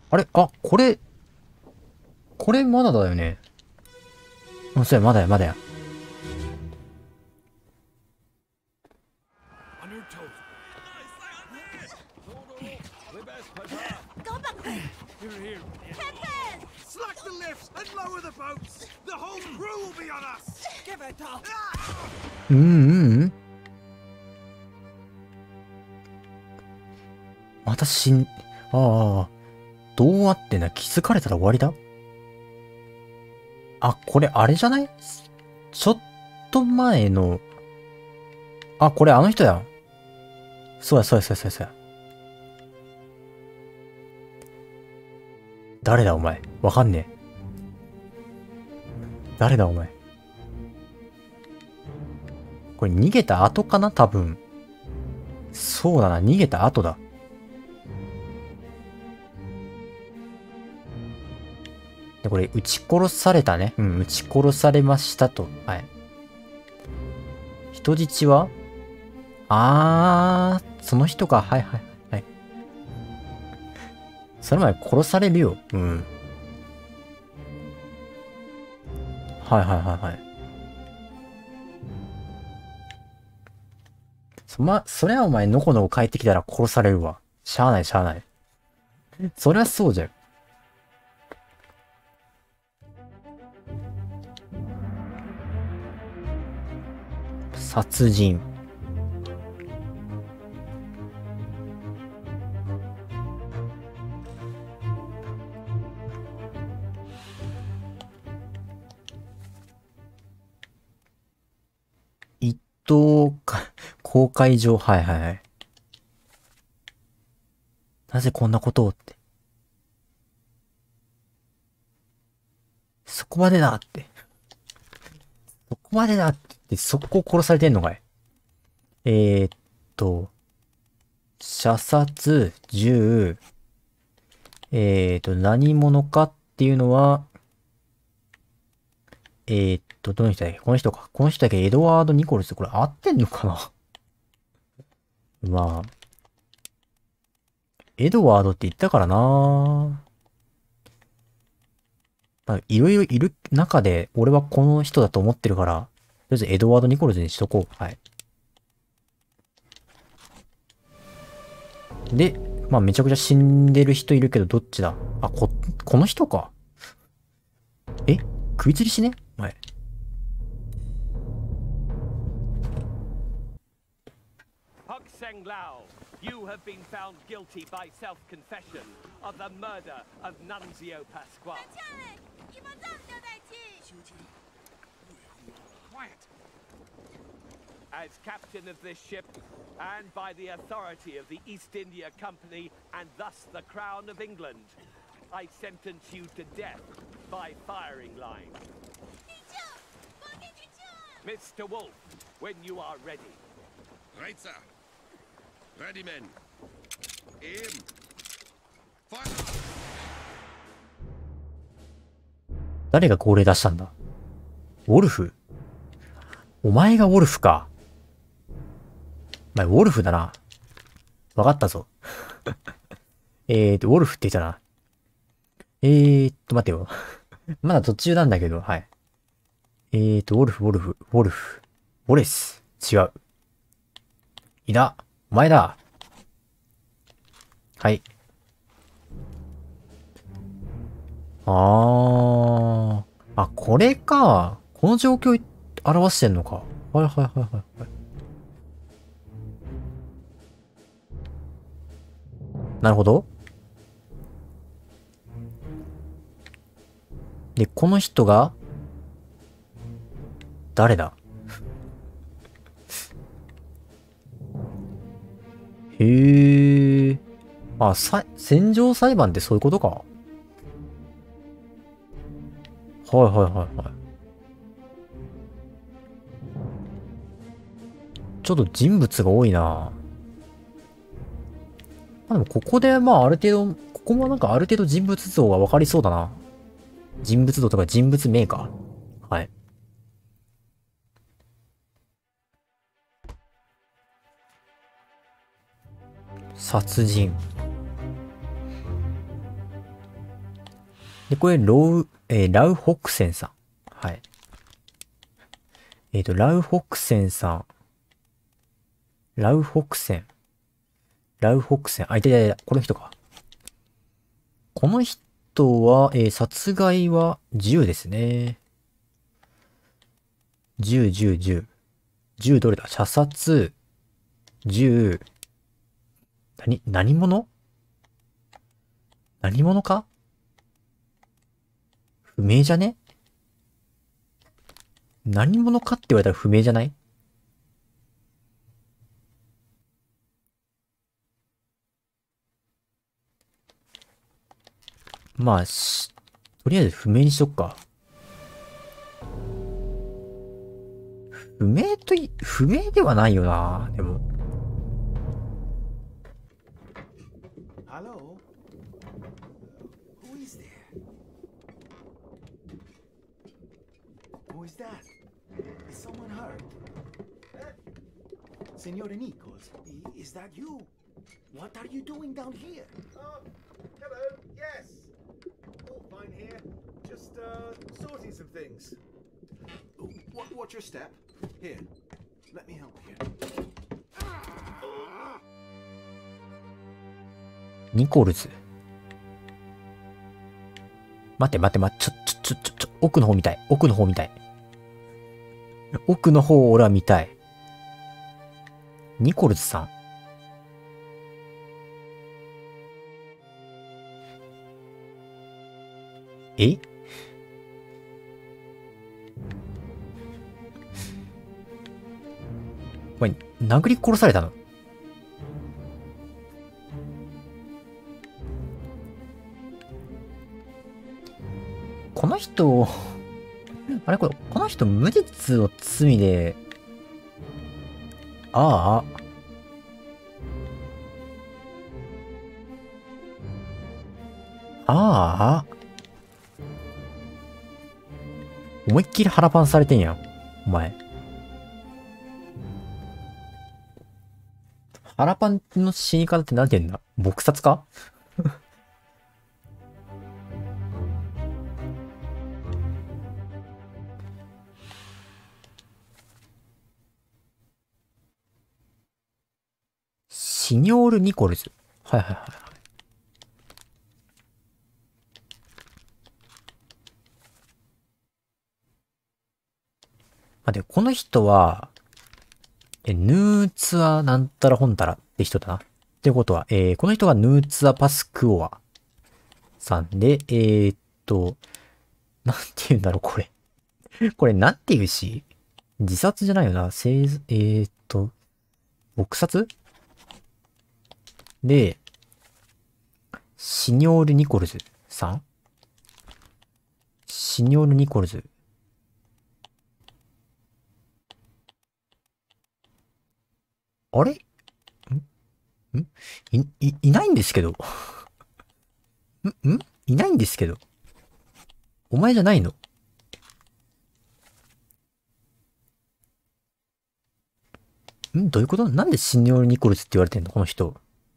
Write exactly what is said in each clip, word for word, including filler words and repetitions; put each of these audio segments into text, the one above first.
あれあ、これ、これまだだよね。うん、そうや、まだや、まだや。うんうんうん。また死ん、ああ、どうあってんだ、気づかれたら終わりだ。あ、これあれじゃない？ちょっと前の、あ、これあの人や。そうや、そうや、そうや、そうや、そうや。誰だお前。わかんねえ。誰だお前。これ逃げた後かな多分。そうだな、逃げた後だ。で、これ、撃ち殺されたね。うん、撃ち殺されましたと。はい。人質はあー、その人か。はいはいはい。それまで殺されるよ。うん。はいはいはいはい。そま、そりゃお前のこのこ帰ってきたら殺されるわ。しゃあないしゃあない。そりゃそうじゃよ。殺人。一等か、公開上、はいはいはい。なぜこんなことをって。そこまでだって。そこまでだって言って、速攻殺されてんのかい。えー、っと、射殺、銃、えー、っと、何者かっていうのは、えー、っと、どの人だっけこの人か。この人だけエドワード・ニコルス。これ合ってんのかな？まあ、エドワードって言ったからな。まあ、いろいろいる中で、俺はこの人だと思ってるから、とりあえずエドワード・ニコルズにしとこう。はい。で、まあめちゃくちゃ死んでる人いるけど、どっちだ？あ、こ、この人か。え食いつりしね前。 Hok Seng Lao, you have been found guilty by self-confession of the murder of Nunzio Pasquale. Quiet. As captain of this ship, and by the authority of the East India Company, and thus the Crown of England, I sentence you to death by firing line. Mister Wolf, when you are ready. Right, sir. Ready, men. Aim. Fire. 誰が号令出したんだ？ウォルフ？お前がウォルフか。お前ウォルフだな。わかったぞ。えーと、ウォルフって言ったな。えーっと、待てよ。まだ途中なんだけど、はい。えーと、ウォルフ、ウォルフ、ウォルフ。ウォレス。違う。いだ。お前だ。はい。あー。あ、これか。この状況表してんのか。はいはいはいはいはい。なるほど。で、この人が、誰だ？へえ。あ、さ、戦場裁判ってそういうことか。はいはいはいはい。ちょっと人物が多いな。まあでもここでまあある程度、ここもなんかある程度人物像が分かりそうだな。人物像とか人物名か。はい。殺人。 で、これ、ロウ、えーラウホクセンさん。はい。えっ、と、ラウホクセンさん。ラウホクセン。ラウホクセン。あ、いたいたいた。この人か。この人は、えー殺害はじゅうですね。じゅう、じゅう、じゅう。じゅうどれだ？射殺、じゅう。何、何者？何者か？不明じゃね？何者かって言われたら不明じゃない？まあ、し、とりあえず不明にしとくか。不明とい、不明ではないよな、でも。 Hello? Who is there? Who is that? Is someone hurt? Senora Nichols, i- is that you? What are you doing down here? Oh, hello. Yes. All fine here. Just uh, sorting some things. Oh, What, what's your step? Here, let me help you. ニコルズ。待って待って待って、ちょ、ちょ、ちょ、ちょ、ちょ、奥の方見たい。奥の方見たい。奥の方を俺は見たい。ニコルズさん。え？お前、殴り殺されたの？この人、あれこれ、この人無実の罪で、ああ、ああ、思いっきり腹パンされてんやん、お前。腹パンの死に方ってなんて言うんだ？撲殺か？シニョール・ニコルズ。はいはいはいはい。待って、この人は、え、ヌーツアなんたらほんたらって人だな。ってことは、えー、この人がヌーツアパスクオアさんで、えー、っと、なんて言うんだろう、これ。これなんて言うし自殺じゃないよな。せい、えー、っと、撲殺で、シニョール・ニコルズさんシニョール・ニコルズ。あれんんい、い、いないんですけど。んんいないんですけど。お前じゃないの？んどういうこと？なんでシニョール・ニコルズって言われてんのこの人。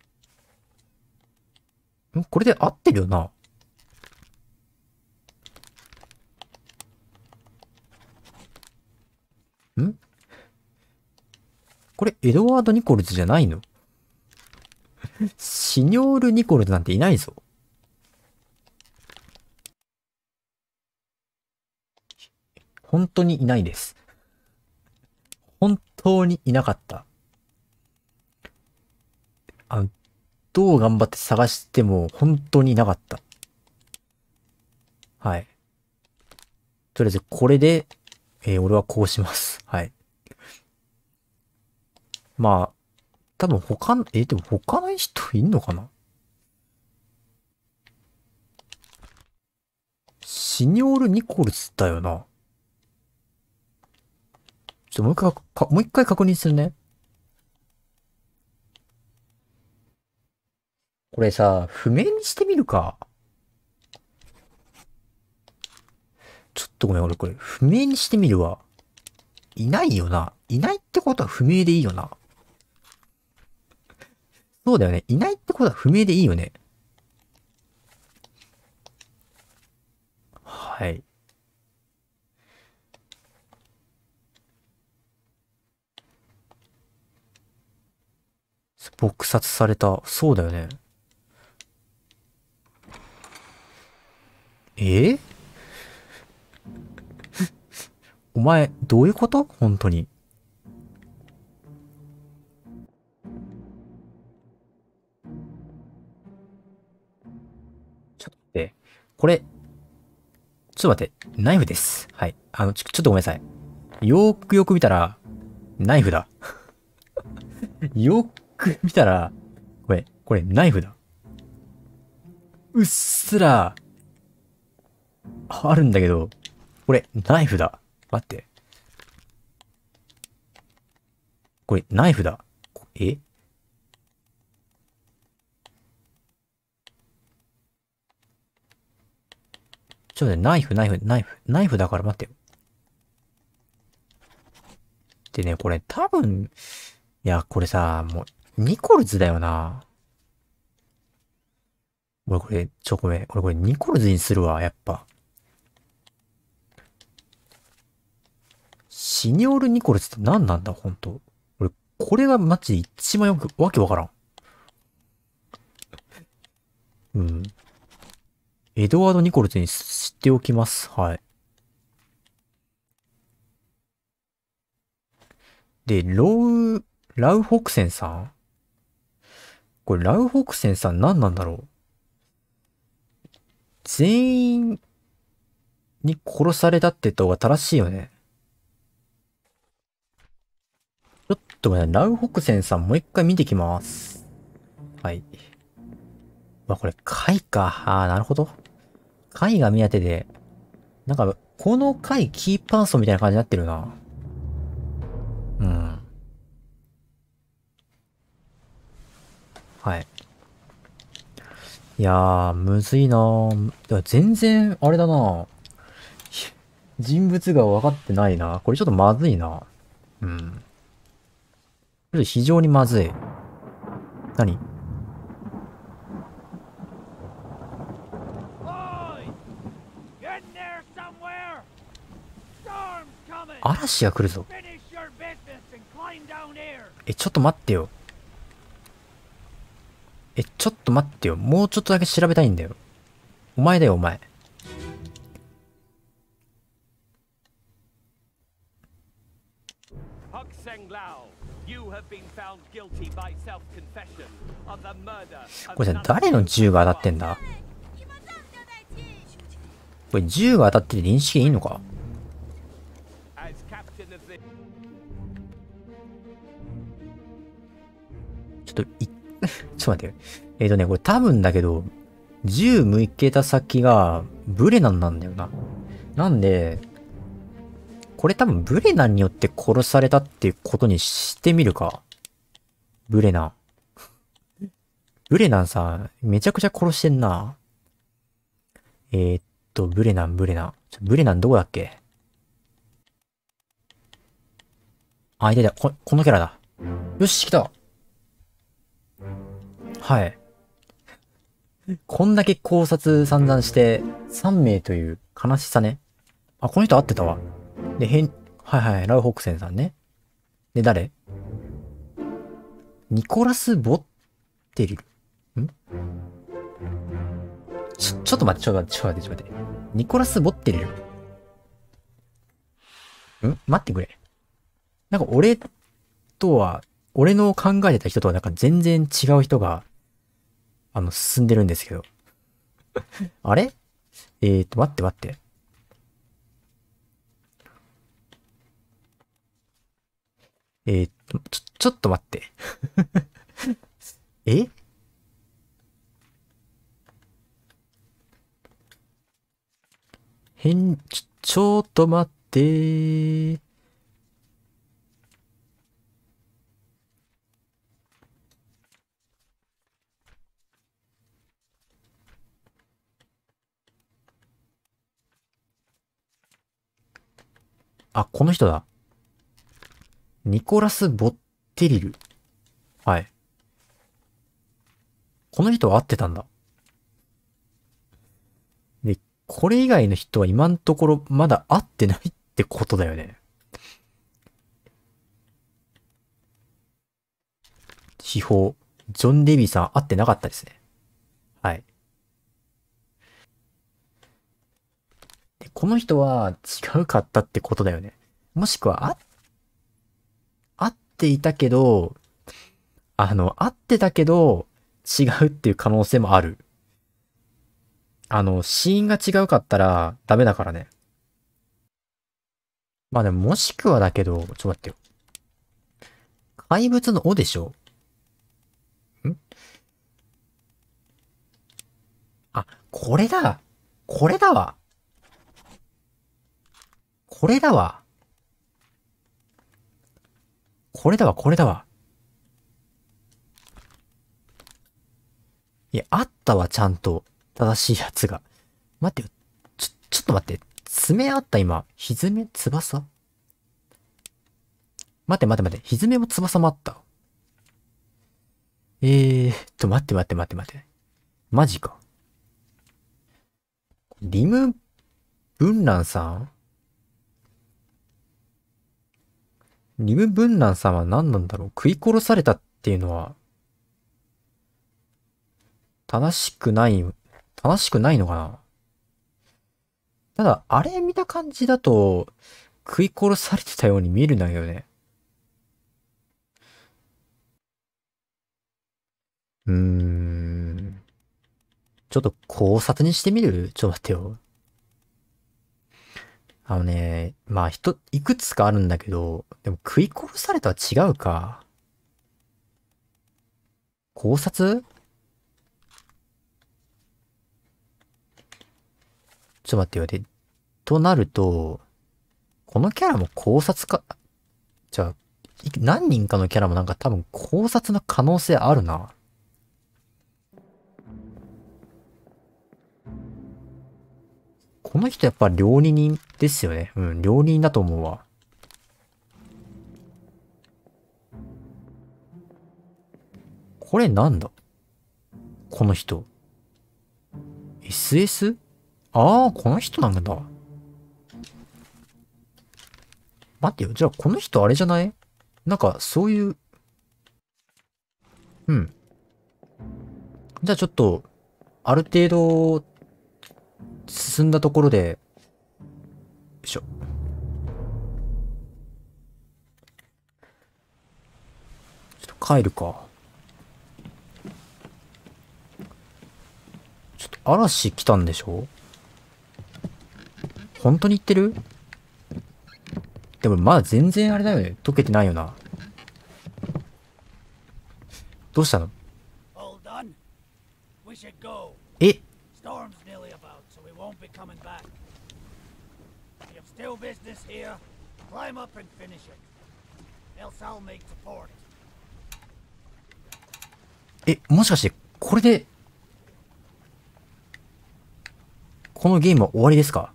んこれで合ってるよな。んこれ、エドワード・ニコルズじゃないの？シニョール・ニコルズなんていないぞ。本当にいないです。本当にいなかった。あの、どう頑張って探しても本当にいなかった。はい。とりあえずこれで、えー俺はこうします。はい。まあ、多分他の、えーでも他の人いんのかな？シニョール・ニコルズだよな。ちょっともう一回か、かもう一回確認するね。これさ、不明にしてみるか。ちょっとごめん、俺これ不明にしてみるわ。いないよな。いないってことは不明でいいよな。そうだよね。いないってことは不明でいいよね。 はい。撲殺された。そうだよね。えお前、どういうこと本当に。ちょっと待って。これ、ちょっと待って。ナイフです。はい。あの、ちょ、ちょっとごめんなさい。よーくよく見たら、ナイフだ。よーく見たら、これ、これナイフだ。うっすら、あるんだけど、これ、ナイフだ。待って。これ、ナイフだ。えちょっとね、ナイフ、ナイフ、ナイフ、ナイフだから待ってよ。でね、これ多分、いや、これさ、もう、ニコルズだよな。俺これ、ちょ、ごめん。俺これニコルズにするわ、やっぱ。シニョールニコルズって何なんだ、ほんと。俺、これがマジで一番よく、わけわからん。うん。エドワード・ニコルズに知っておきます。はい。で、ロウ、ラウホクセンさんこれ、ラウホクセンさん何なんだろう全員に殺されたって言った方が正しいよね。ちょっとね、ラウホクセンさんもう一回見てきます。はい。まあ、これ、貝か。ああ、なるほど。貝が目当てで、なんか、この貝キーパーソンみたいな感じになってるな。うん。はい。いやー、むずいなー。全然、あれだな人物が分かってないな。これちょっとまずいな。うん。ちょっと非常にまずい。何嵐が来るぞ。え、ちょっと待ってよ。え、ちょっと待ってよ。もうちょっとだけ調べたいんだよ。お前だよ、お前。これさ、誰の銃が当たってんだこれ銃が当たってて認識いいのかちょっと、い、ちょっと待ってよ。えっとね、これ多分だけど、銃向けた先がブレナンなんだよな。なんで、これ多分ブレナンによって殺されたっていうことにしてみるか。ブレナン。ブレナンさ、めちゃくちゃ殺してんな。えー、っと、ブレナン、ブレナン。ブレナンどこだっけあ、いたいた。こ、このキャラだ。よし、来た。はい。こんだけ考察散々して、さんめいという悲しさね。あ、この人会ってたわ。で、変、はいはい、ラウホックセンさんね。で、誰ニコラス・ボッテリル。んちょ、ちょっと待って、ちょっと待って、ちょっと待って、ちょっと待って。ニコラス・ボッテリル。ん待ってくれ。なんか俺とは、俺の考えてた人とはなんか全然違う人が、あの、進んでるんですけど。あれえーと、待って待って。えーと、ちょ、ちょっと待って。え変、ちょ、ちょっと待ってー。あ、この人だ。ニコラス・ボッテリル。はい。この人は会ってたんだ。で、 これ以外の人は今のところまだ会ってないってことだよね。司法、ジョン・レビーさん会ってなかったですね。はい。で、この人は違うかったってことだよね。もしくは、あ、会っていたけど、あの、会ってたけど、違うっていう可能性もある。あの、死因が違うかったらダメだからね。まあでも、もしくはだけど、ちょっと待ってよ。怪物の尾でしょ？んあ、これだ。これだわ。これだわ。これだわ、これだわ。いや、あったわ、ちゃんと。正しいやつが。待ってよ。ちょ、ちょっと待って。爪あった今。ひずめ、翼待って待って待って。ひずめも翼もあった。えーっと、待って待って待って待って。マジか。リム・ブンランさんリム・ブンランさんは何なんだろう？食い殺されたっていうのは、正しくない、正しくないのかな？ただ、あれ見た感じだと、食い殺されてたように見えるんだよね。うーん。ちょっと考察にしてみる？ちょっと待ってよ。あのね、まあ人、いくつかあるんだけど、でも食い殺されたは違うか。考察？ちょっと待ってよ。で、となると、このキャラも考察か、じゃあ、い何人かのキャラもなんか多分考察の可能性あるな。この人やっぱ料理人ですよね。うん、料理人だと思うわ。これなんだ？この人。エスエス？ ああ、この人なんだ。待ってよ。じゃあこの人あれじゃない？なんかそういう、うん。じゃあちょっと、ある程度、進んだところで、よいしょ。ちょっと帰るか。ちょっと嵐来たんでしょ？本当に言ってる？でもまだ全然あれだよね。溶けてないよな。どうしたの？ All done? We should go. え Storm's nearly about, so we won't be coming back. If you've still business here, climb up and finish it. Else I'll make to port. え、もしかして、これで、このゲームは終わりですか？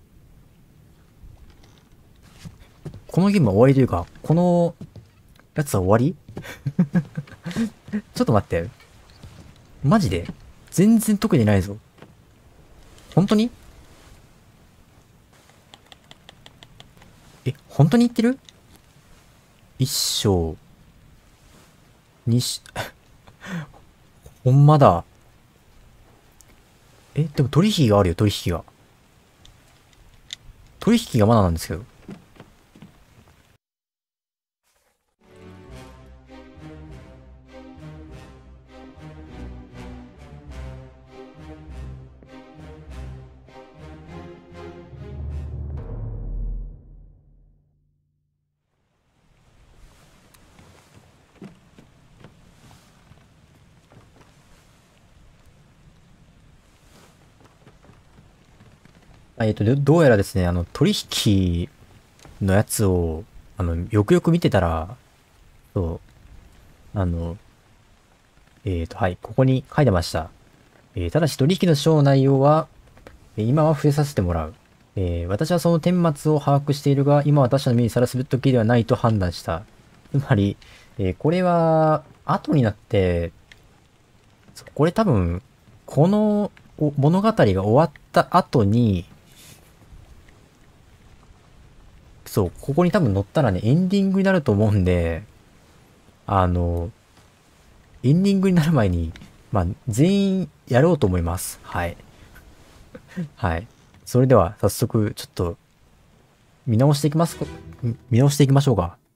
このゲームは終わりというか、この、やつは終わり？ちょっと待って。マジで全然特にないぞ。本当に？え、本当に言ってる？一章。二章。ほんまだ。え、でも取引があるよ、取引が。取引がまだなんですけど。えっと、どどうやらですね、あの、取引のやつを、あの、よくよく見てたら、そう、あの、えっと、はい、ここに書いてました。えーただし取引の書の内容は、えー今は触れさせてもらう。えー私はその顛末を把握しているが、今は他者の目にさらすべきではないと判断した。つまり、えーこれは、後になって、そうこれ多分、このお物語が終わった後に、そう、ここに多分載ったらね、エンディングになると思うんで、あの、エンディングになる前に、まあ、全員やろうと思います。はい。はい。それでは、早速、ちょっと、見直していきますか、見直していきましょうか。